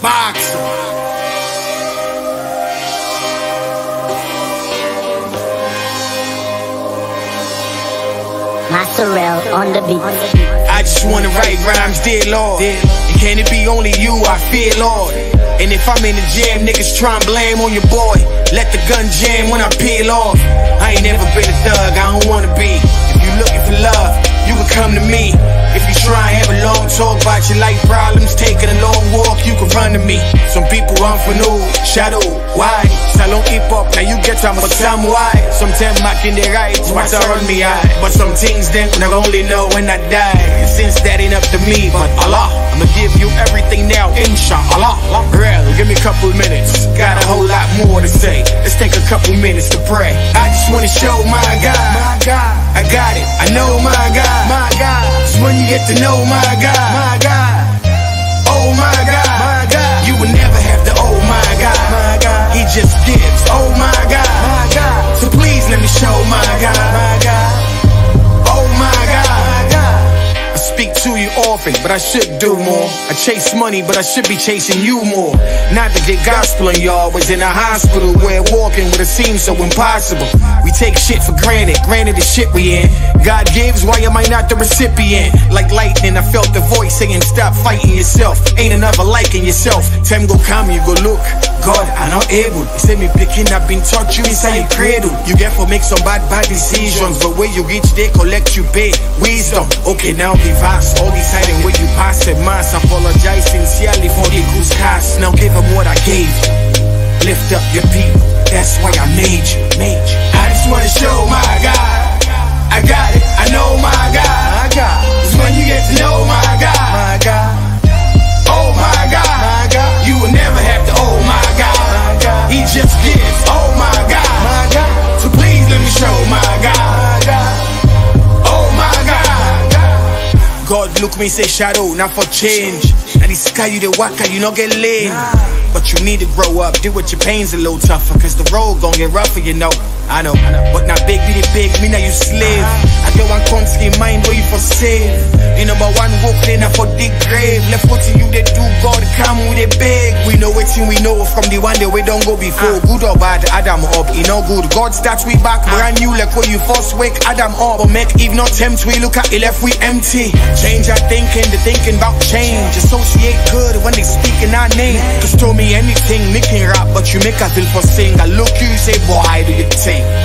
boxer. Masterel on the beat. I just wanna write rhymes, dear Lord. And can it be only you I fear, Lord? And if I'm in the jam, niggas try and blame on your boy. Let the gun jam when I peel off. I ain't never been a thug, I don't wanna be. If you looking for love, you can come to me. If you try and have a long talk about your life problems, taking a long walk, you can run to me. Some people I'm for no shadow, why? Salon hip hop, now you get some, but some why? Sometimes I can the right, what's on me eye. But some things then I only know when I die. And since that ain't up to me, but Allah, I'ma give you everything now, inshallah. Real, give me a couple minutes, got a whole lot more to say. Let's take a couple minutes to pray. I just wanna show my God, I got it, I know my God, Just when you get to know my God, oh my God, you will never have to, oh my God, He just gives, oh my God, so please let me show my God, oh my God. I speak to you often, but I should do more. I chase money, but I should be chasing you more. Not to get gospel on y'all, was in a hospital where walking would have seemed so impossible. We take shit for granted the shit we in. God gives, why am I not the recipient? Like lightning, I felt the voice saying stop fighting yourself. Ain't another like in yourself. Time go come, you go look. God, I'm not able. You say me picking up, been taught you inside your cradle. You get for make some bad decisions, but where you reach, they collect you pay. Wisdom, okay, now be vast. All deciding where you pass it, mass. Apologize sincerely for the goose cast. Now give them what I gave you. Lift up your people, that's why I made you. I just wanna show my God, I got it, I know my God, Cause when you get to know my God, oh my God, you will never have to, oh my God, He just gives, oh my God, so please let me show my God, oh my God. God look me say shadow, not for change. And the sky you the waka, you not get laid. But you need to grow up, deal with your pains a little tougher, cause the road gon' get rougher, you know. I know, but now big be the big, me now you slave. I get one country mind where you for save. You number one walk then I for dig grave. Left what you they do, God come with a big. We know it we know from the one day we don't go before. Good or bad, Adam up, you know good. God starts we back, brand new like when you first wake Adam up. But make if not tempt we look at it left we empty. Change our thinking, the thinking about change. Associate good when they speak in our name. Just told me anything, making rap, but you make a feel for sing. I look you say, boy, how do you think?